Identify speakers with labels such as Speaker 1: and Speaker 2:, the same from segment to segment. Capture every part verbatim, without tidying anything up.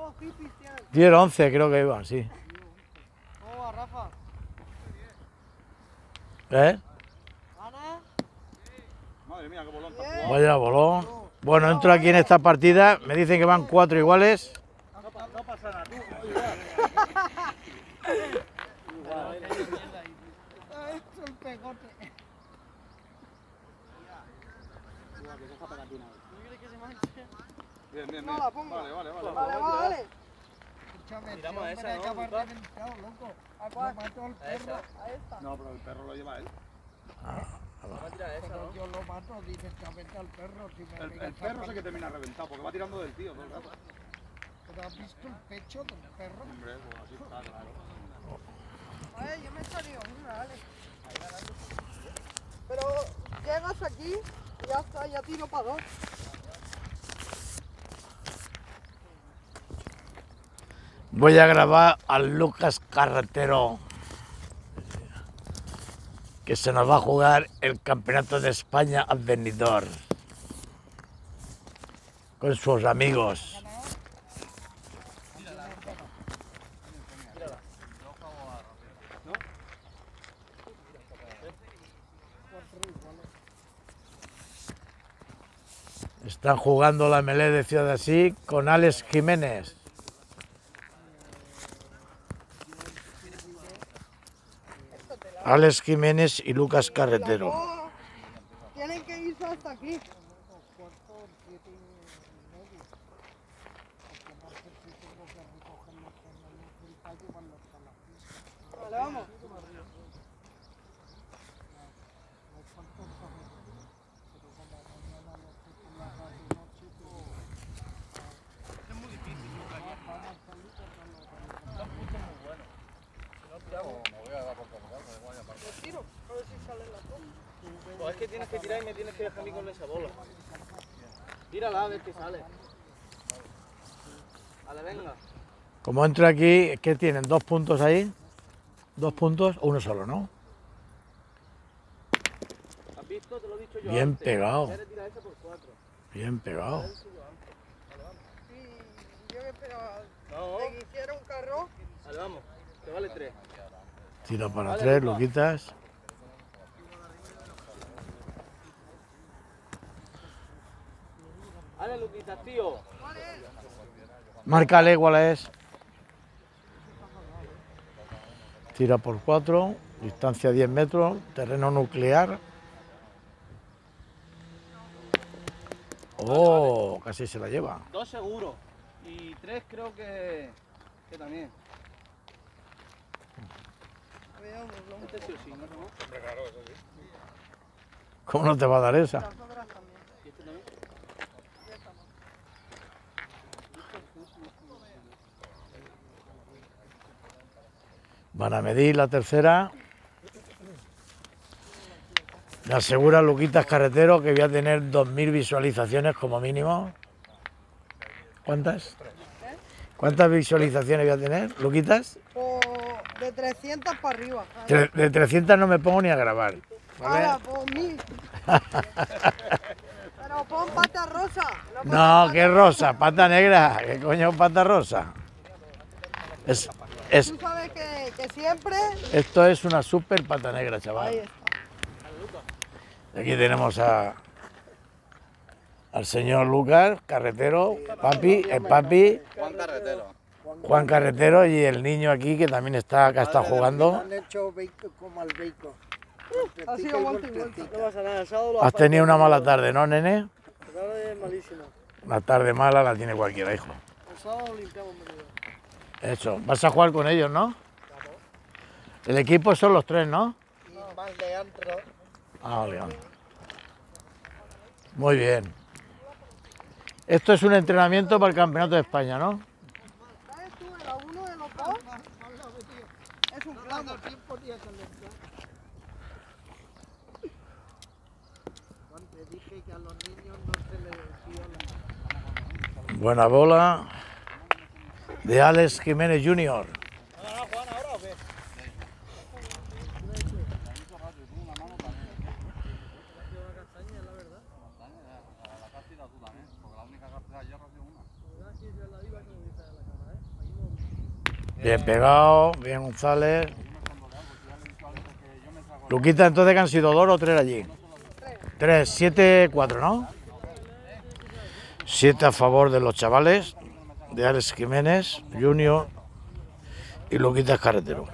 Speaker 1: diez once creo que iban, sí.
Speaker 2: ¿Cómo va, Rafa?
Speaker 1: ¿Eh?
Speaker 2: ¿Gana?
Speaker 3: Madre mía, qué bolón está jugando.
Speaker 1: Vaya bolón. Bueno, entro aquí en esta partida, me dicen que van cuatro iguales.
Speaker 3: No, pa- no pasa nada, tú.
Speaker 2: Esto es el pegote. ¿No quieres que se manche?
Speaker 3: Bien, bien,
Speaker 2: No
Speaker 3: bien.
Speaker 2: la pongo.
Speaker 3: Vale, vale, vale.
Speaker 2: Vale, vale. Escúchame,
Speaker 4: Tiramos a
Speaker 2: este
Speaker 4: esa,
Speaker 2: hombre
Speaker 4: ¿no?
Speaker 2: acaba reventado, loco. ¿A cuál? Lo mató al perro. A esta.
Speaker 3: No, pero el perro lo lleva él.
Speaker 4: Vamos a tirar esa,
Speaker 2: Pero
Speaker 4: ¿no?
Speaker 2: yo lo mato directamente al perro. Si me
Speaker 3: El,
Speaker 2: pega
Speaker 3: el
Speaker 2: esa
Speaker 3: perro
Speaker 2: pata.
Speaker 3: sé que termina reventado porque va tirando del tío todo el rato.
Speaker 2: ¿Pero has visto el pecho del perro?
Speaker 3: Hombre, pues así está, claro.
Speaker 2: Ay, yo me he salido una, vale. Pero llegas aquí y ya está, ya tiro para dos.
Speaker 1: Voy a grabar al Lucas Carretero, que se nos va a jugar el Campeonato de España al Benidorm con sus amigos. Están jugando la melee de Ciudad Así con Alex Jiménez. Alex Jiménez y Lucas Carretero.
Speaker 2: No, tienen que irse hasta aquí. Vale, vamos. Tiro, a ver si sale la toma.
Speaker 4: Pues es que tienes que tirar y me tienes que dejar a mí con esa bola. Tírala a ver qué sale. Vale, venga.
Speaker 1: Como entro aquí, ¿qué tienen? ¿Dos puntos ahí? ¿Dos puntos o uno solo, no?
Speaker 4: ¿Has visto? Te lo he dicho yo
Speaker 1: Bien
Speaker 4: antes.
Speaker 1: pegado.
Speaker 4: Quieres tirar esa por cuatro.
Speaker 1: Bien pegado.
Speaker 2: Y yo que esperaba
Speaker 4: No.
Speaker 2: de que hiciera un carro.
Speaker 4: Vale, vamos. Te vale tres.
Speaker 1: Tiro para
Speaker 4: Vale,
Speaker 1: tres,
Speaker 4: Luca.
Speaker 1: Luquitas.
Speaker 4: Vale, Luquitas, tío.
Speaker 1: Márcale cuál es. Tira por cuatro, distancia diez metros, terreno nuclear. Oh, casi se la lleva.
Speaker 4: Dos seguro. Y tres creo que, que también.
Speaker 2: Veamos, vamos.
Speaker 4: Este sí o sí, ¿no?
Speaker 3: Hombre, claro, eso sí.
Speaker 1: ¿Cómo no te va a dar esa?
Speaker 2: Las otras también.
Speaker 4: ¿Y este también?
Speaker 2: Ya estamos.
Speaker 1: Van a medir la tercera. Me asegura Luquitas Carretero que voy a tener dos mil visualizaciones como mínimo. ¿Cuántas? ¿Cuántas visualizaciones voy a tener, Luquitas?
Speaker 2: Por de trescientas para arriba.
Speaker 1: Tre- De trescientas no me pongo ni a grabar. ¿vale?
Speaker 2: Ahora, por mí. Pero pon pata rosa. pon
Speaker 1: No,
Speaker 2: pata
Speaker 1: qué rosa, pata negra. ¿Qué coño pata rosa? Es, es,
Speaker 2: Tú sabes que, que siempre.
Speaker 1: esto es una super pata negra,
Speaker 2: Ahí
Speaker 1: chaval.
Speaker 2: está.
Speaker 1: Aquí tenemos a, al señor Lucas Carretero, papi, el papi,
Speaker 4: Juan Carretero.
Speaker 1: Juan Carretero y el niño aquí que también está acá está jugando.
Speaker 5: Han hecho bacon como al bacon.
Speaker 2: Ha sido vuelta y vuelta.
Speaker 4: No pasa nada, el sábado lo
Speaker 1: Has tenido una mala tarde, ¿no, nene?
Speaker 4: El sábado es malísimo.
Speaker 1: Una tarde mala la tiene cualquiera, hijo.
Speaker 4: El sábado limpiamos menudo.
Speaker 1: Eso, vas a jugar con ellos, ¿no? El equipo son los tres, ¿no?
Speaker 2: Y más Leandro.
Speaker 1: Ah, León. Muy bien. Esto es un entrenamiento para el Campeonato de España, ¿no?
Speaker 2: ¿Sabes tú? Era uno de los dos. Es un clavo.
Speaker 5: Te dije que a los niños no se les dio la...
Speaker 1: Buena bola de Alex Jiménez junior Bien pegado, bien González. Luquita, entonces que han sido dos o tres allí. Tres, siete, cuatro, ¿no? Siete a favor de los chavales, de Alex Jiménez, Junior y Luquitas Carretero.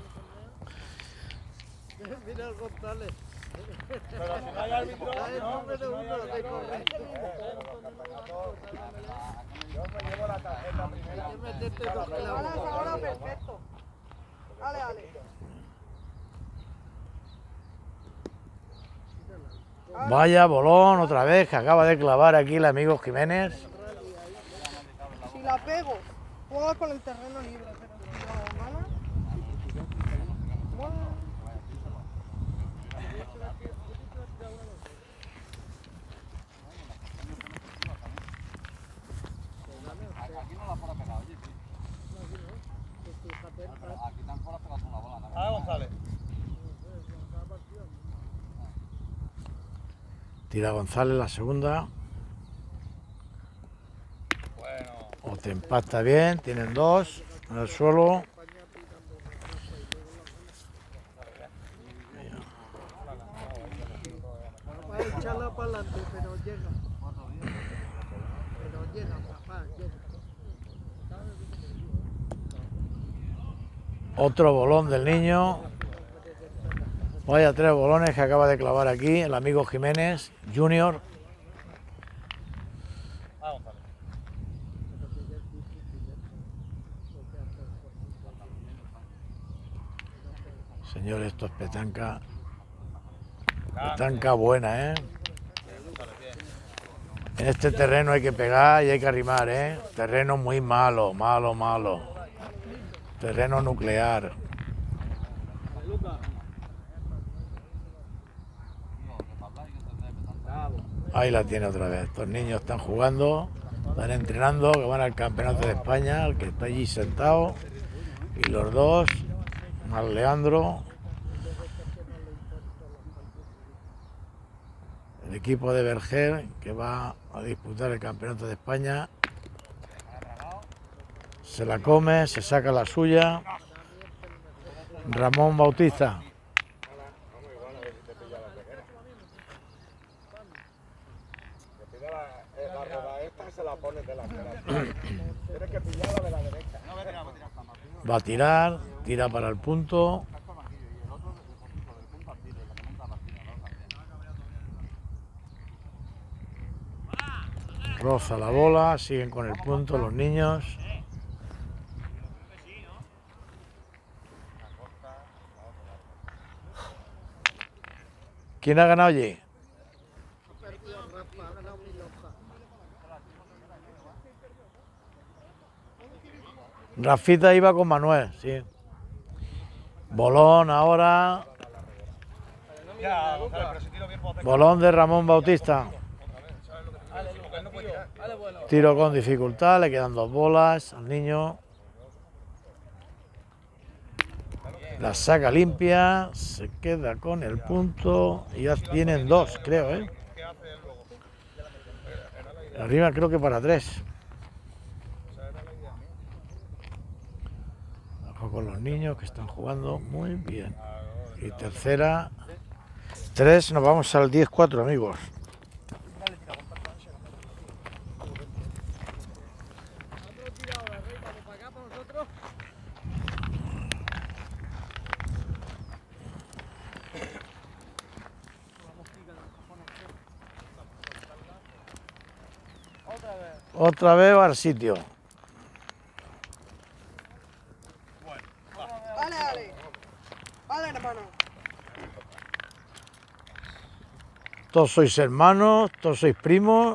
Speaker 5: Mira el González. Está el número uno de correcto. Hay que meterte dos clavos.
Speaker 2: Ahora, ahora, perfecto. Dale, dale.
Speaker 1: Vaya bolón otra vez que acaba de clavar aquí el amigo Jiménez.
Speaker 2: Si la pego, juega con el terreno libre, pero si la gana, bueno.
Speaker 4: Ah, González.
Speaker 1: Tira González la segunda.
Speaker 3: Bueno.
Speaker 1: O te empata bien, tienen dos en el suelo.
Speaker 5: Va a echarla para adelante, pero llega. Pero llega, papá, llega.
Speaker 1: Otro bolón del niño. Vaya tres bolones que acaba de clavar aquí el amigo Jiménez, Junior.
Speaker 4: Ah, González.
Speaker 1: Señor, esto es petanca. Petanca buena, ¿eh? En este terreno hay que pegar y hay que arrimar, ¿eh? Terreno muy malo, malo, malo. Terreno nuclear. Ahí la tiene otra vez. Estos niños están jugando, están entrenando, que van al campeonato de España, el que está allí sentado. Y los dos, más Leandro. El equipo de Berger, que va a disputar el campeonato de España. Se la come, se saca la suya. Ramón Bautista.
Speaker 3: La rueda esta se la pones de la derecha. Tienes que pillarla de la derecha. No, va a tirar, va a tirar.
Speaker 1: Va a tirar, tira para el punto. Roza la bola, siguen con el punto los niños. ¿Quién ha ganado allí? Rafita iba con Manuel, sí. Bolón ahora.
Speaker 3: Ya, González, pero si tiro bien puedo hacer.
Speaker 1: Bolón de Ramón Bautista. Tiro con dificultad, le quedan dos bolas al niño. La saca limpia, se queda con el punto y ya tienen dos, creo, ¿eh? Arriba creo que para tres. Ojo con los niños que están jugando muy bien. Y tercera, tres, nos vamos al diez cuatro, amigos. Otra vez va al sitio.
Speaker 2: Dale, dale. Dale, hermano.
Speaker 1: Todos sois hermanos, todos sois primos.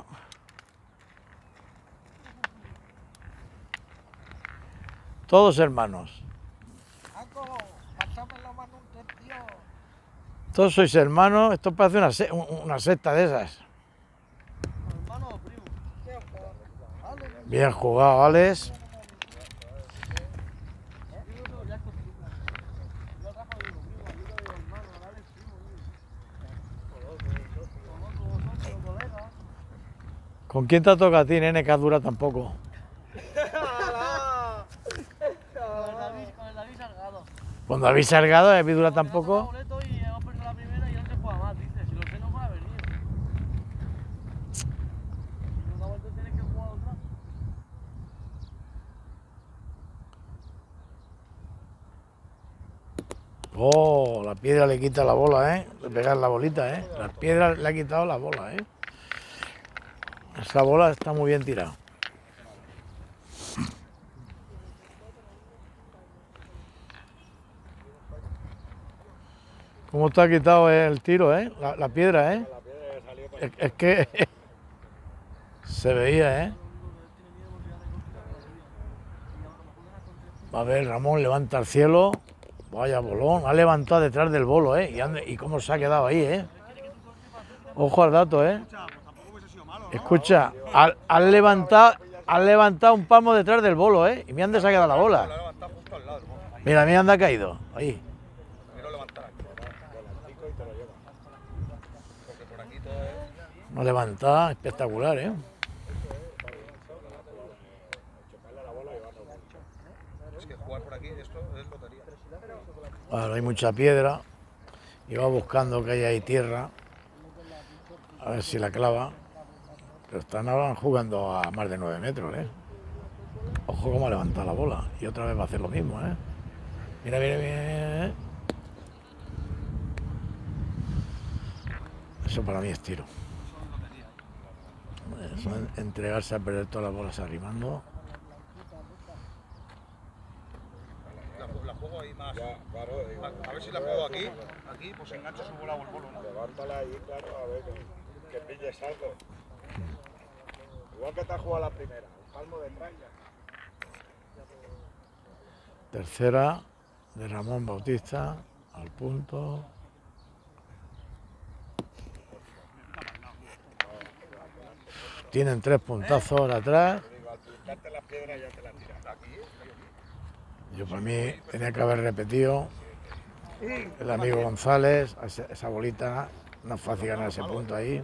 Speaker 1: Todos hermanos.
Speaker 5: Paco, pásame la manutención.
Speaker 1: Todos sois hermanos. Esto parece una, se- una secta de esas.
Speaker 5: Hermano o primo.
Speaker 1: Bien jugado, Alex. ¿Con quién te toca a ti, nene, que dura tampoco? Cuando habéis salgado, habéis durado tampoco.
Speaker 4: boleto y hemos perdido la primera y ya no se juega más, dice. Si lo sé, no puede venir. Si no da vuelta, tienes que jugar otra.
Speaker 1: Oh, la piedra le quita la bola, ¿eh? De pegar la bolita, ¿eh? La piedra le ha quitado la bola, ¿eh? Esa bola está muy bien tirada. ¿Cómo te ha quitado el tiro, eh? La, la piedra, ¿eh?
Speaker 3: La piedra salió por
Speaker 1: Es, es que se veía, ¿eh? A ver, Ramón levanta al cielo. Vaya bolón. Ha levantado detrás del bolo, ¿eh? Y, ande, y cómo se ha quedado ahí, ¿eh? Ojo al dato, ¿eh? Escucha, has al levantado, has levantado un palmo detrás del bolo, ¿eh? Y mira dónde se ha quedado la bola. Mira, mira dónde ha caído. Ahí. Una levantada espectacular, ¿eh?
Speaker 3: Es que jugar por aquí, esto es lotería.
Speaker 1: Ahora hay mucha piedra y va buscando que haya ahí tierra, a ver si la clava. Pero están ahora jugando a más de nueve metros, ¿eh? Ojo cómo ha levantado la bola. Y otra vez va a hacer lo mismo, ¿eh? Mira, mira, mira. Eso para mí es tiro. Eso es entregarse a perder todas las bolas arrimando.
Speaker 3: La, la juego ahí más. Ya, claro, digo, a, a ver si la juego aquí. Aquí, pues engancha su bola o el bolo, ¿no? Levántala ahí, claro, a ver que, que pilles algo. Igual que te has jugado la primera, el palmo detrás ya.
Speaker 1: Tercera de Ramón Bautista, al punto. Tienen tres puntazos atrás.
Speaker 3: Al pintarte las piedras ya te las tiras. Aquí,
Speaker 1: Yo para mí tenía que haber repetido el amigo González, esa, esa bolita, no es fácil ganar ese punto ahí.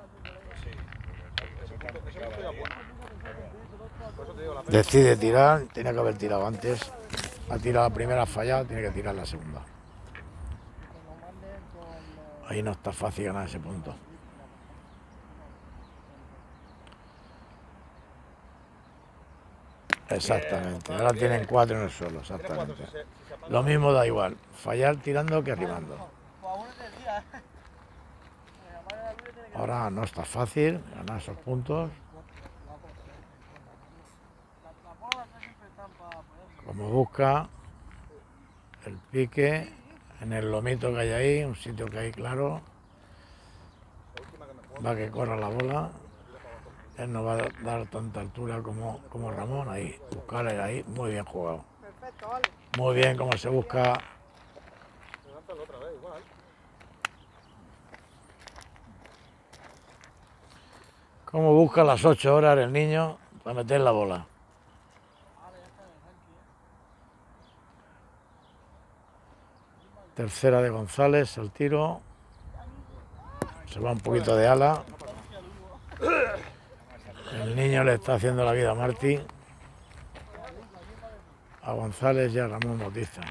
Speaker 1: Decide tirar, tenía que haber tirado antes. Ha tirado la primera, ha fallado, tiene que tirar la segunda. Ahí no está fácil ganar ese punto. Exactamente, ahora tienen cuatro en el suelo, exactamente. Lo mismo da igual, fallar tirando que arrimando. Ahora no está fácil ganar esos puntos. Como busca el pique en el lomito que hay ahí, un sitio que hay claro, va que corra la bola. Él no va a dar tanta altura como, como Ramón, ahí, buscar ahí, muy bien jugado.
Speaker 2: Perfecto, vale.
Speaker 1: Muy bien como se busca. Cómo busca las ocho horas el niño para meter la bola. Tercera de González, el tiro. Se va un poquito de ala. El niño le está haciendo la vida a Martí, a González y a Ramón Bautista.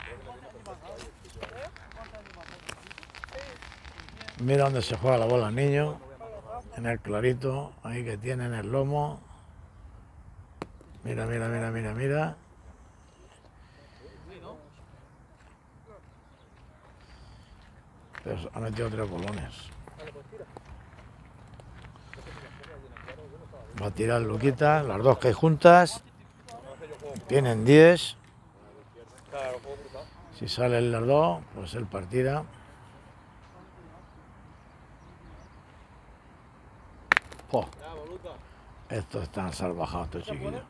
Speaker 1: Mira dónde se juega la bola el niño, en el clarito, ahí que tiene en el lomo. Mira, mira, mira, mira, mira. Pero ha metido tres bolones. Va a tirar Luquita, las dos que hay juntas. Tienen diez. Si salen las dos, pues él partirá. Oh, estos están salvajados, estos chiquillos.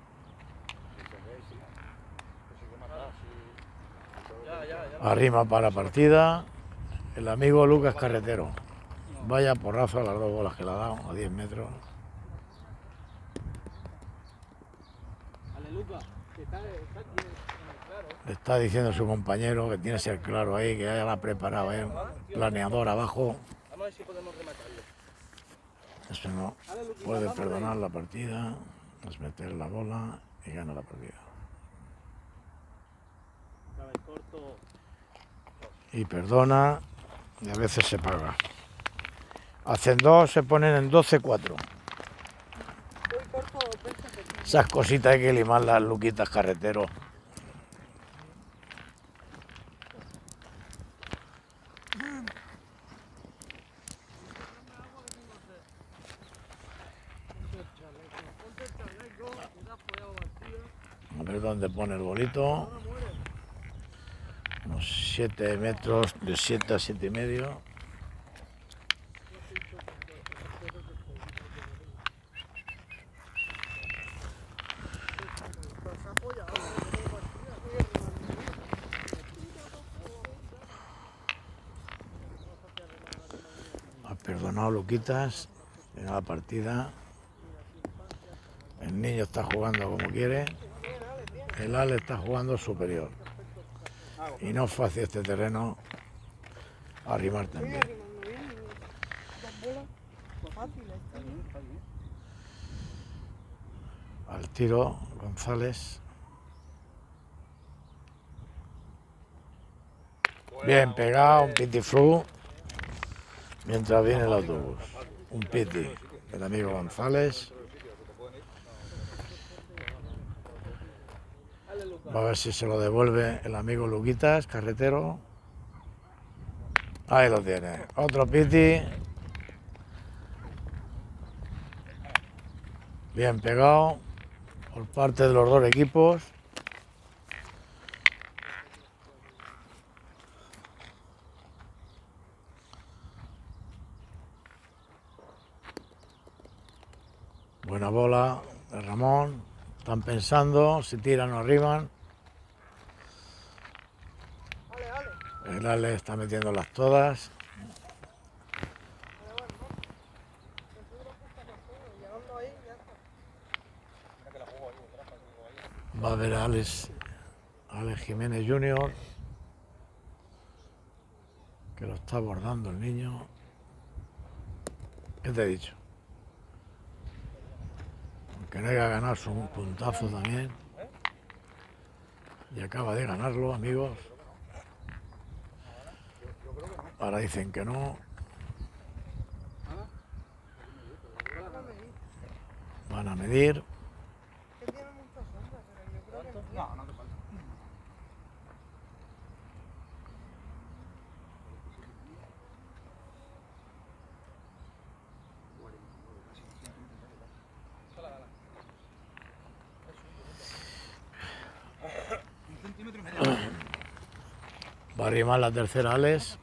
Speaker 1: Arrima para partida. El amigo Lucas Carretero. Vaya porrazo a las dos bolas que le ha dado, a diez metros. Le está diciendo a su compañero que tiene que ser claro ahí, que ya la ha preparado, ¿eh? Planeador abajo.
Speaker 4: Vamos a ver si podemos rematarlo.
Speaker 1: Eso no puede perdonar la partida, es meter la bola y gana la partida.
Speaker 4: corto.
Speaker 1: Y perdona, y a veces se paga. Hacen dos, se ponen en doce cuatro.
Speaker 2: Hoy corto dos veces pequeño.
Speaker 1: Esas cositas hay que limarlas, Luquitas Carretero. A ver dónde pone el bolito. Unos siete metros, de siete a siete y medio. Ha perdonado Luquitas en la partida. El niño está jugando como quiere. El Ale está jugando superior. Y no es fácil este terreno arrimar también.
Speaker 2: Dos bolas, pues fácil, está bien.
Speaker 1: Al tiro, González. Bien pegado, un piti flu. Mientras viene el autobús. Un piti del amigo González. Va a ver si se lo devuelve el amigo Luquitas Carretero. Ahí lo tiene. Otro piti. Bien pegado por parte de los dos equipos. Buena bola de Ramón. Están pensando si tiran o arriban.
Speaker 2: Ale, ale.
Speaker 1: El Ale está metiéndolas todas.
Speaker 2: Llegando ahí, ya está.
Speaker 1: Va a ver a Alex, Alex Jiménez junior que lo está abordando el niño. ¿Qué te he dicho? Aunque no haya ganado, son un puntazo también. Y acaba de ganarlo, amigos. Ahora dicen que no. Van a medir.
Speaker 2: Que tiene muchas sombras, pero yo creo que sí.
Speaker 3: No, no te falta.
Speaker 1: Va a arrimar la tercera Alex.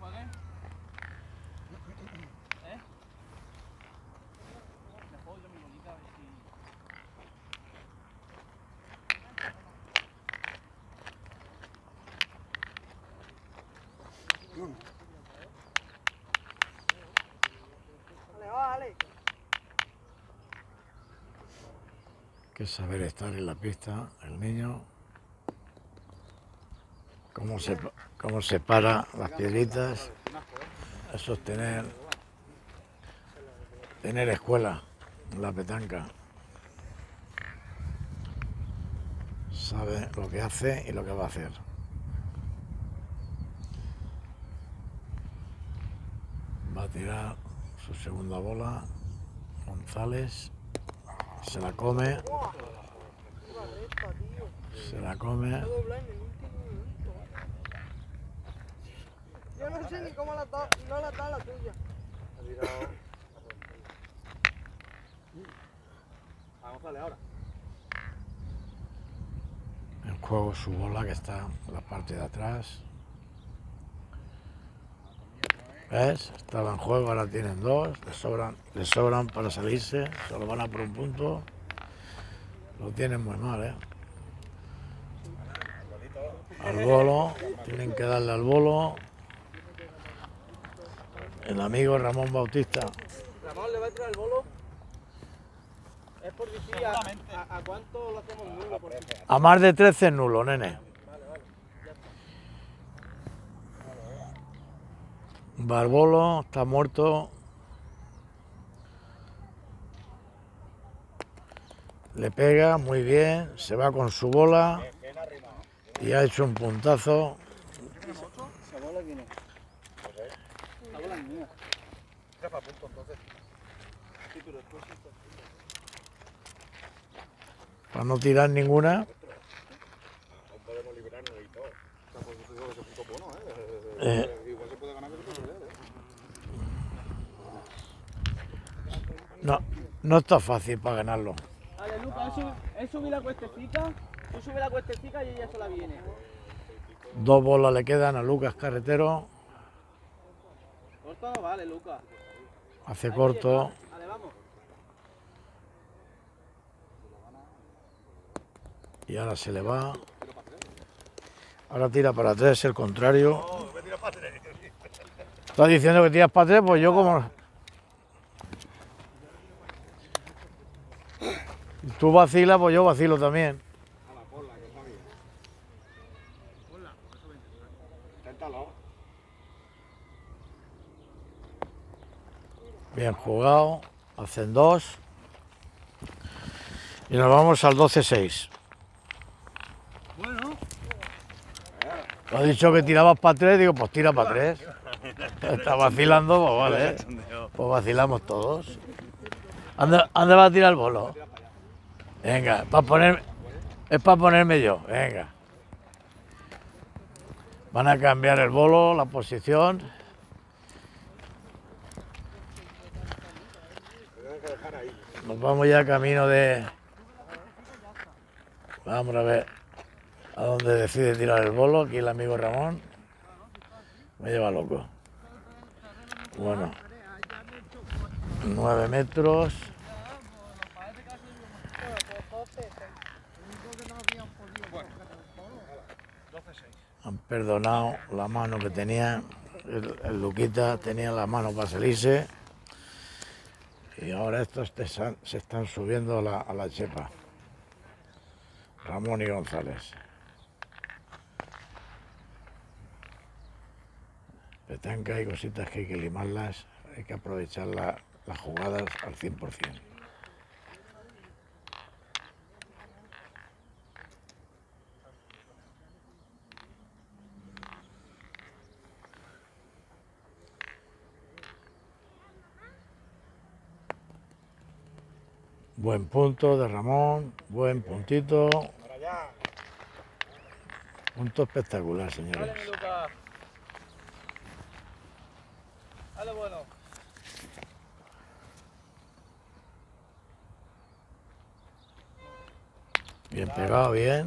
Speaker 2: Ale, va, ale.
Speaker 1: Que saber estar en la pista el niño. Cómo se, cómo se para las piedritas. Eso es tener, tener escuela en la petanca. Sabe lo que hace y lo que va a hacer. Va a tirar su segunda bola. González. Se la come.
Speaker 2: Iba recta, tío.
Speaker 1: Se la come.
Speaker 2: Ha doblado en el último momento. Yo no sé ni cómo la da, no la da la tuya.
Speaker 4: Vamos a darle ahora.
Speaker 1: En juego su bola que está en la parte de atrás. ¿Ves? Estaba en juego, ahora tienen dos. Les sobran, les sobran para salirse. Solo van a por un punto. Lo tienen muy mal, ¿eh? Al bolo. Tienen que darle al bolo. El amigo Ramón Bautista.
Speaker 4: Ramón, ¿le va a tirar el bolo? Es por decir a, a, a cuánto lo hacemos nulo. Por si...
Speaker 1: A más de trece es nulo, nene. Barbolo está muerto. Le pega muy bien. Se va con su bola. Y ha hecho un puntazo.
Speaker 4: ¿Esa bola quién es? La bola es mía.
Speaker 3: Tres para punto entonces.
Speaker 4: Sí, pero después sí está.
Speaker 1: Para no tirar ninguna.
Speaker 3: No podemos liberarnos y todo. O sea, pues yo te digo que ese punto bueno, ¿eh?
Speaker 1: Eh,
Speaker 3: Igual se puede ganar que se puede perder, ¿eh?
Speaker 1: no, no está fácil para ganarlo.
Speaker 4: Vale, Lucas, él sube, él sube la cuestecica, tú sube la cuestecica y ella sola viene.
Speaker 1: Dos bolas le quedan a Lucas Carretero.
Speaker 4: Corto no vale, Lucas.
Speaker 1: Hace
Speaker 4: Hay que
Speaker 1: corto.
Speaker 4: llegar. Vale, vamos.
Speaker 1: Y ahora se le va. Ahora tira para tres, el contrario.
Speaker 3: No, me tira para tres.
Speaker 1: ¿Estás diciendo que tiras para tres? Pues yo como... Tú vacilas, pues yo vacilo también.
Speaker 3: A la bola, que está bien. Bola, eso vente. Inténtalo.
Speaker 1: Bien jugado. Hacen dos. Y nos vamos al doce seis.
Speaker 4: Bueno.
Speaker 1: Has dicho que tirabas para tres, digo, pues tira para tres. Está vacilando, pues vale. ¿eh? Pues vacilamos todos. ¿Dónde, dónde va a tirar el bolo? Venga, para poner, es para ponerme yo, venga. Van a cambiar el bolo, la posición. Nos vamos ya camino de... Vamos a ver a dónde decide tirar el bolo. Aquí el amigo Ramón. Me lleva loco. Bueno, nueve metros. Han perdonado la mano que tenía. El, el Luquita tenía la mano para salirse. Y ahora estos te san- se están subiendo a la, a la chepa. Ramón y González. Petanca hay cositas que hay que limarlas, hay que aprovechar la- las jugadas al cien por cien. Buen punto de Ramón, buen puntito.
Speaker 3: Para allá.
Speaker 1: Punto espectacular, señores.
Speaker 4: Vale, mi Lucas. Dale, bueno.
Speaker 1: Bien pegado, bien.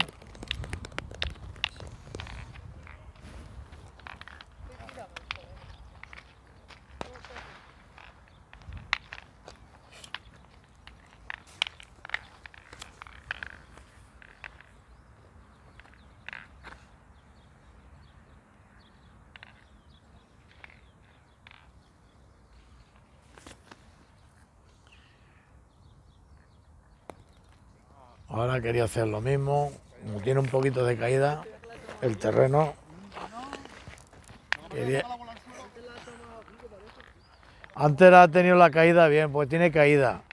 Speaker 1: Ahora quería hacer lo mismo, como tiene un poquito de caída el terreno. Quería... Antes ha tenido la caída bien, pues tiene caída.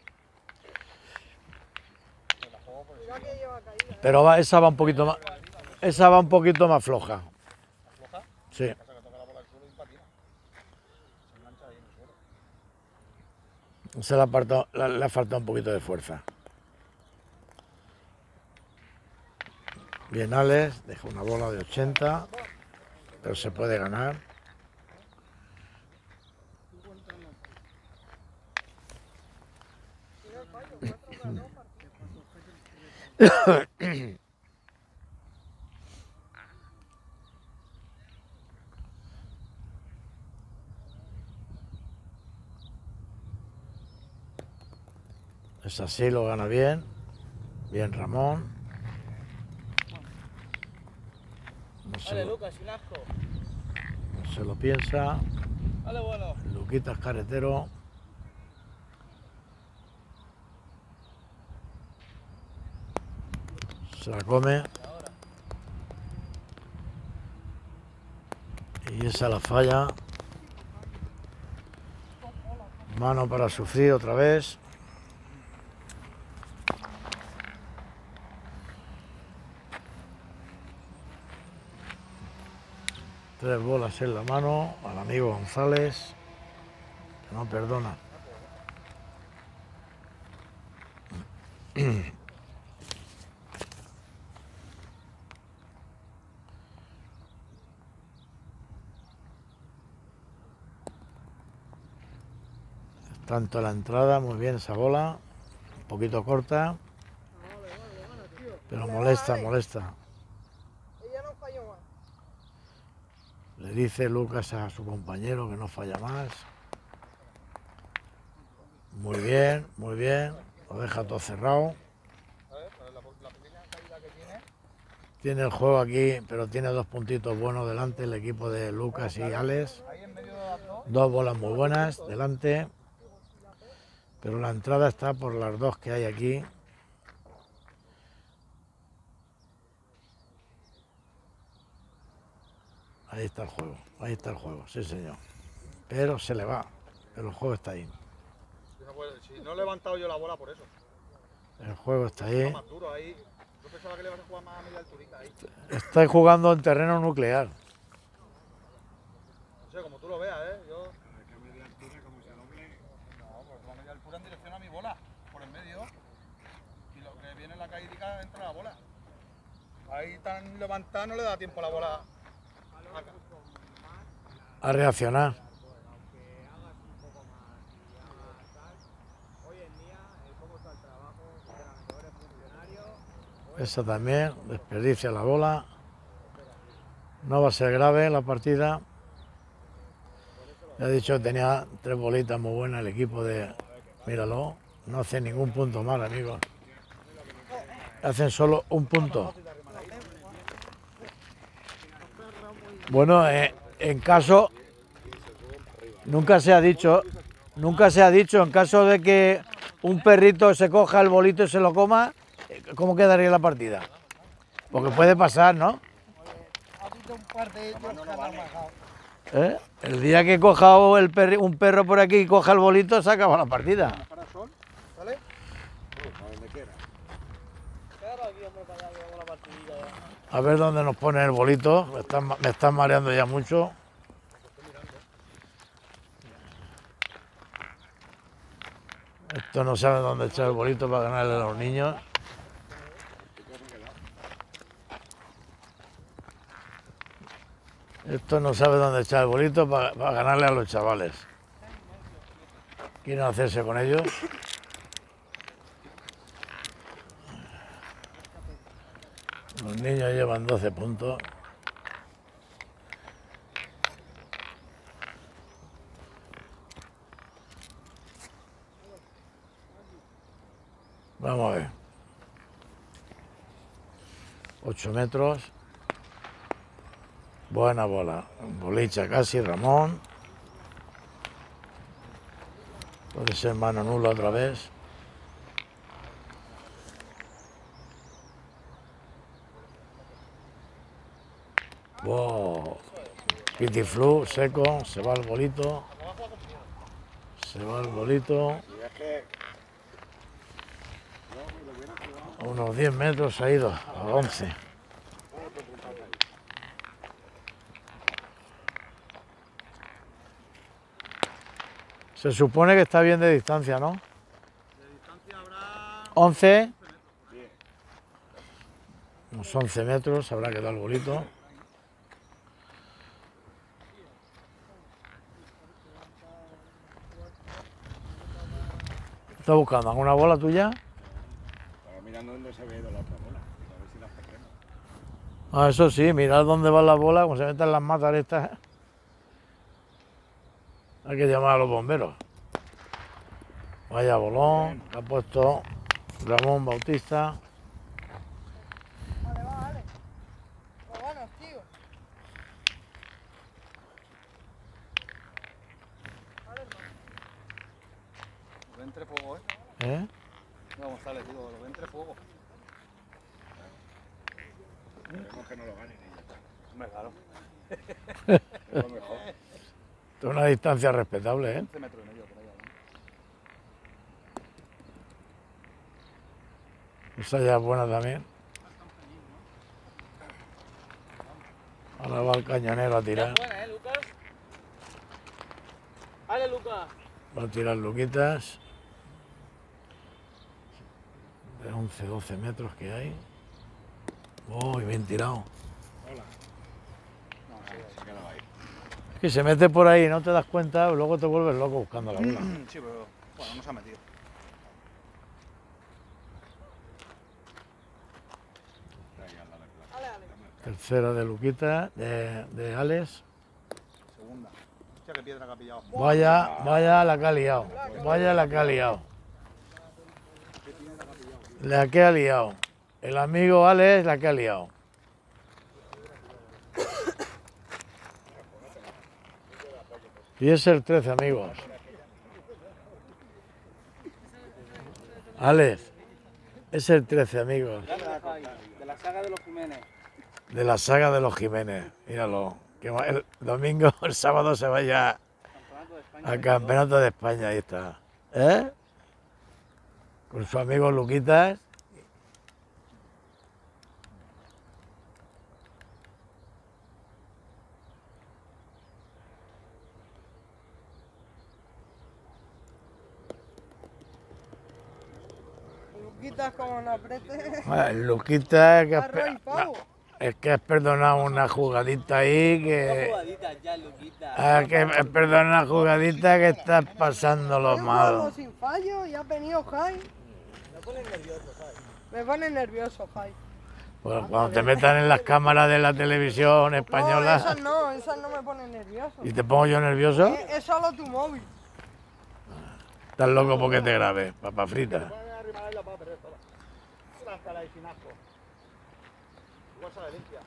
Speaker 2: Mira que lleva caída.
Speaker 1: Pero va, esa va un poquito más, esa va un poquito más floja.
Speaker 3: ¿Floja?
Speaker 1: Sí.
Speaker 3: Pasa que toca la bola al suelo y patina. Se engancha ahí en el suelo.
Speaker 1: Se le ha, apartado- le- le ha faltado un poquito de fuerza. Bien, Alex, deja una bola de ochenta, pero se puede ganar. Es así, lo gana bien. Bien, Ramón. No se,
Speaker 4: Vale,
Speaker 1: lo,
Speaker 4: Lucas, sin asco.
Speaker 1: no se lo piensa.
Speaker 4: Dale, bueno.
Speaker 1: Luquitas Carretero. Se la come. Y esa la falla. Mano para sufrir otra vez. Tres bolas en la mano al amigo González, que no perdona. Tanto la entrada, muy bien esa bola, un poquito corta, pero molesta, molesta.
Speaker 2: Ella no falló más.
Speaker 1: Le dice Lucas a su compañero que no falla más. Muy bien, muy bien, lo deja todo cerrado. Tiene el juego aquí, pero tiene dos puntitos buenos delante el equipo de Lucas y Alex. Dos bolas muy buenas delante. Pero la entrada está por las dos que hay aquí. Ahí está el juego, ahí está el juego, sí señor. Pero se le va, pero el juego está ahí.
Speaker 3: Si no, puede- si no he levantado yo la bola por eso.
Speaker 1: El juego está
Speaker 3: Está
Speaker 1: ahí.
Speaker 3: más duro ahí. Yo pensaba que le ibas a jugar más a media alturica ahí.
Speaker 1: Estáis jugando en terreno nuclear.
Speaker 3: No sé, como tú lo veas, ¿eh? Yo... ¿Qué media altura como se doble? No, pues la media altura en dirección a mi bola, por el medio. Y lo que viene en la caídica entra la bola. Ahí tan levantada no le da tiempo a la bola.
Speaker 1: A reaccionar. Esa también, desperdicia la bola. No va a ser grave la partida. Ya he dicho que tenía tres bolitas muy buenas el equipo de... Míralo, no hace ningún punto mal, amigos. Hacen solo un punto. Bueno, eh, en caso... Nunca se ha dicho... Nunca se ha dicho, en caso de que un perrito se coja el bolito y se lo coma, ¿cómo quedaría la partida? Porque puede pasar, ¿no?
Speaker 2: Ha habido un par de ellos que han amagado.
Speaker 1: ¿Eh? El día que coja el perri- un perro por aquí y coja el bolito, se acaba la partida.
Speaker 3: ¿Vale?
Speaker 4: Claro, aquí, hombre, para allá, que vamos a la partidilla ya.
Speaker 1: A ver dónde nos pone el bolito. Me están, me están mareando ya mucho. Esto no sabe dónde echar el bolito para ganarle a los niños. Esto no sabe dónde echar el bolito para, para ganarle a los chavales. Quieren hacerse con ellos. Los niños llevan doce puntos. Vamos a ver. ocho metros. Buena bola. Bolicha casi, Ramón. Puede ser mano nula otra vez. Wow. Pitiflu, seco, se va el bolito. Se va el bolito. A unos diez metros ha ido, a once. Se supone que está bien de distancia, ¿no?
Speaker 3: De distancia habrá...
Speaker 1: once. Unos once metros habrá que dar el bolito. ¿Estás buscando alguna bola tuya?
Speaker 3: Estaba mirando dónde se ve la otra bola. A ver si las perdemos.
Speaker 1: Ah, eso sí, mirad dónde van las bolas, como se meten las matas estas. Hay que llamar a los bomberos. Vaya bolón, que ha puesto Ramón Bautista.
Speaker 2: Vale, va, vale. Pues bueno, tío. Vale, hermano.
Speaker 3: Lo ve entre fuego, ¿eh?
Speaker 1: ¿Eh?
Speaker 3: No, González, digo, lo ve entre fuego. Esperemos que no lo ganen y ya está. Hombre, claro. Es lo mejor.
Speaker 1: Esto es una distancia respetable, ¿eh?
Speaker 3: once metros y medio por allá, ¿no?
Speaker 1: Esa ya es buena también. Ahora va el cañonero a tirar.
Speaker 4: Buena, ¿eh, Lucas? ¡Ale, Lucas!
Speaker 1: Va a tirar Luquitas. De once, doce metros que hay. ¡Oh, y bien tirado! Es que se mete por ahí, no te das cuenta, luego te vuelves loco buscando la bola.
Speaker 3: Sí, pero bueno, no se ha metido.
Speaker 2: Ale, ale.
Speaker 1: Tercera de Luquita, de, de Alex.
Speaker 3: Segunda. Hostia, qué piedra que ha pillado.
Speaker 1: Vaya, vaya la que ha liado. Vaya la que ha liado. La que ha liado. El amigo Alex la que ha liado. Y es el trece, amigos. Alex, es el trece, amigos.
Speaker 4: De la saga de los Jiménez.
Speaker 1: De la saga de los Jiménez. Míralo. Que va- el domingo, el sábado se vaya
Speaker 4: Campeonato de España.
Speaker 1: al Campeonato de España. Ahí está. ¿Eh? Con su amigo Luquitas.
Speaker 2: Luquitas como no apriete.
Speaker 1: Ah, el Luquitas que es,
Speaker 2: Arroz y
Speaker 1: pe-
Speaker 2: pavo.
Speaker 1: es que has perdonado una jugadita ahí que...
Speaker 4: Jugaditas ya, Luquita.
Speaker 1: Ah, que has perdonado una jugadita que estás pasando lo
Speaker 2: He jugado
Speaker 1: malo.
Speaker 2: sin fallo y ha venido Jai.
Speaker 4: Me pones nervioso, ¿sabes?
Speaker 2: Me pone nervioso, Jai.
Speaker 1: Pues cuando te metan en las cámaras de la televisión
Speaker 2: No,
Speaker 1: española
Speaker 2: esas no, esas no me ponen nervioso.
Speaker 1: y te pongo yo nervioso,
Speaker 2: Es, es solo tu móvil.
Speaker 1: estás loco porque te grabe, papa frita.
Speaker 3: Pueden arrimar ahí la va a perder toda. Lánzala ahí sin asco. Igual sale limpia.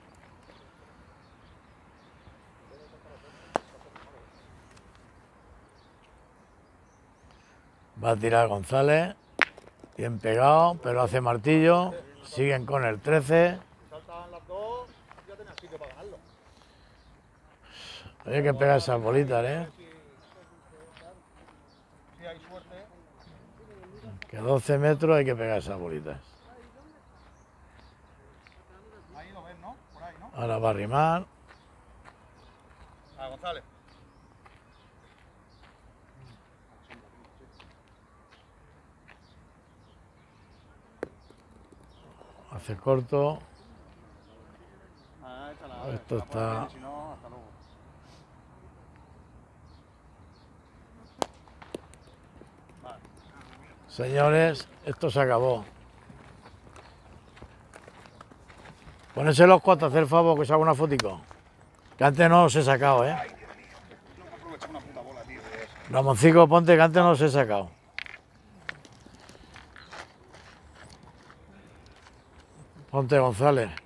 Speaker 1: Va a tirar González, bien pegado, pero hace martillo, siguen con el trece.
Speaker 3: Si saltaban las dos, ya tenías sitio para ganarlo.
Speaker 1: Hay que pegar esas bolitas, ¿eh?
Speaker 3: Si hay suerte.
Speaker 1: Que doce metros hay que pegar esas bolitas.
Speaker 3: Ahí lo ves, ¿no? Por ahí, ¿no?
Speaker 1: Ahora va a arrimar.
Speaker 3: A González.
Speaker 1: Hace corto.
Speaker 3: Ah, échala.
Speaker 1: Esto está...
Speaker 3: Si no, hasta luego.
Speaker 1: Señores, esto se acabó. Ponerse los cuatro, hacer el favor que os haga una fotico. Que antes no os he sacado, ¿eh?
Speaker 3: Aprovecha una puta bola, tío.
Speaker 1: Ramoncico, ponte que antes no os he sacado. Ponte, González.